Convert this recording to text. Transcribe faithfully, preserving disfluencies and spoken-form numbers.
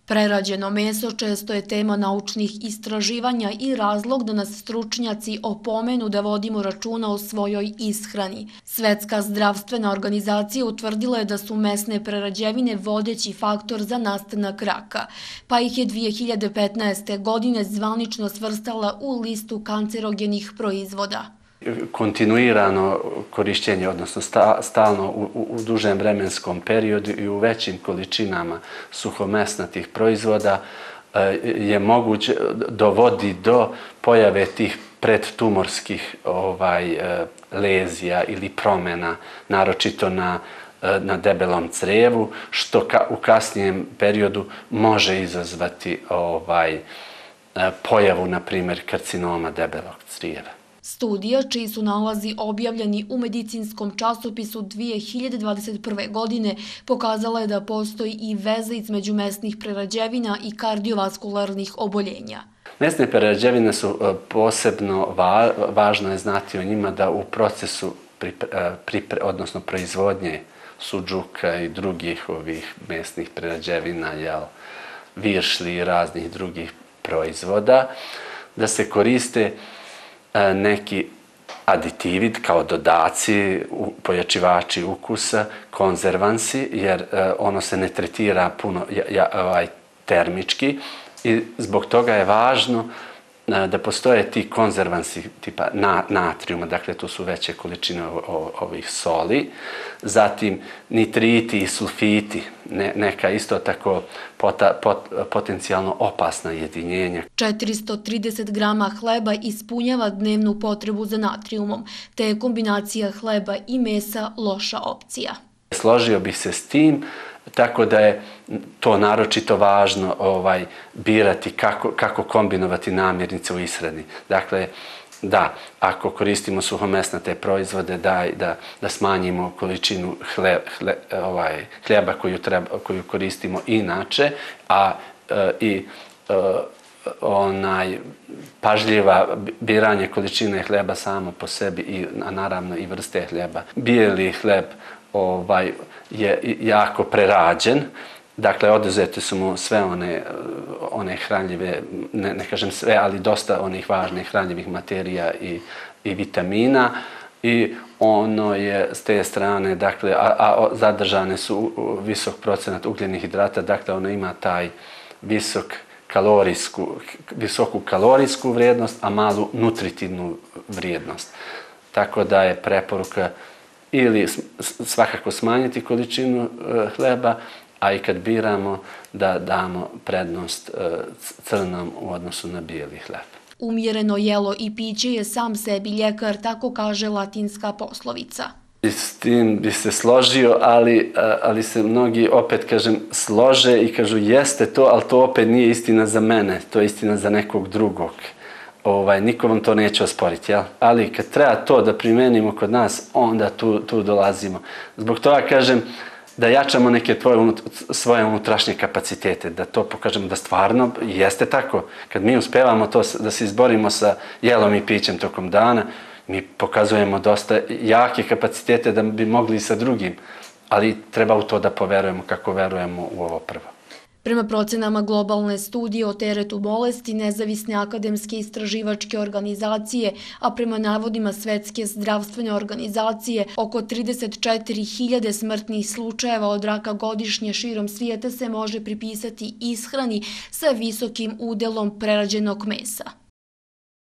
Prerađeno meso često je tema naučnih istraživanja i razlog da nas stručnjaci opomenu da vodimo računa o svojoj ishrani. Svetska zdravstvena organizacija utvrdila je da su mesne prerađevine vodeći faktor za nastanak raka, pa ih je dvije hiljade petnaeste. godine zvanično svrstala u listu kancerogenih proizvoda. Kontinuirano korišćenje, odnosno stalno u dužem vremenskom periodu i u većim količinama suhomesnatih proizvoda je moguće dovodi do pojave tih predtumorskih lezija ili promjena, naročito na debelom crevu, što u kasnijem periodu može izazvati pojavu, na primjer, karcinoma debelog crijeva. Studija, čiji su nalazi objavljeni u medicinskom časopisu dvije hiljade dvadeset prve. godine, pokazala je da postoji i veza između mesnih prerađevina i kardiovaskularnih oboljenja. Mesne prerađevine su posebno, važno je znati o njima da u procesu, odnosno proizvodnje sudžuka i drugih ovih mesnih prerađevina, viršli i raznih drugih proizvoda, da se koriste neki aditivi kao dodaci, pojačivači ukusa, konzervansi, jer ono se ne tretira puno termički i zbog toga je važno da postoje ti konzervansi tipa natrijuma, dakle tu su veće količine ovih soli, zatim nitriti i sulfiti, neka isto tako potencijalno opasna jedinjenja. četiristo trideset grama hleba ispunjava dnevnu potrebu za natrijumom, te je kombinacija hleba i mesa loša opcija. Složio bih se s tim, tako da je to naročito važno birati kako kombinovati namirnice u ishrani. Dakle, da, ako koristimo suhomesnate proizvode, da smanjimo količinu hljeba koju koristimo inače, a i pažljiva biranje količine hljeba samo po sebi, a naravno i vrste hljeba. Bijeli hljeb je jako prerađen, dakle oduzete su mu sve one hranljive, ne kažem sve, ali dosta onih važnih hranljivih materija i vitamina i ono je s te strane, dakle, a zadržane su visok procenat ugljenih hidrata, dakle ono ima taj visoku kalorijsku vrijednost, a malu nutritivnu vrijednost. Tako da je preporuka ili svakako smanjiti količinu hleba, a i kad biramo da damo prednost crnom u odnosu na bijeli hljeb. Umjereno jelo i piće je sam sebi ljekar, tako kaže latinska poslovica. S tim bi se složio, ali se mnogi, opet kažem, slože i kažu jeste to, ali to opet nije istina za mene, to je istina za nekog drugog. Niko vam to neće osporiti, ali kad treba to da primenimo kod nas, onda tu dolazimo. Zbog toga kažem da jačamo neke svoje unutrašnje kapacitete, da to pokažemo da stvarno jeste tako. Kad mi uspevamo to da se izborimo sa jelom i pićem tokom dana, mi pokazujemo dosta jake kapacitete da bi mogli i sa drugim, ali treba u to da poverujemo kako verujemo u ovo prvo. Prema procenama globalne studije o teretu bolesti nezavisne akademske istraživačke organizacije, a prema navodima Svetske zdravstvene organizacije, oko trideset četiri hiljade smrtnih slučajeva od raka godišnje širom svijeta se može pripisati ishrani sa visokim udelom prerađenog mesa.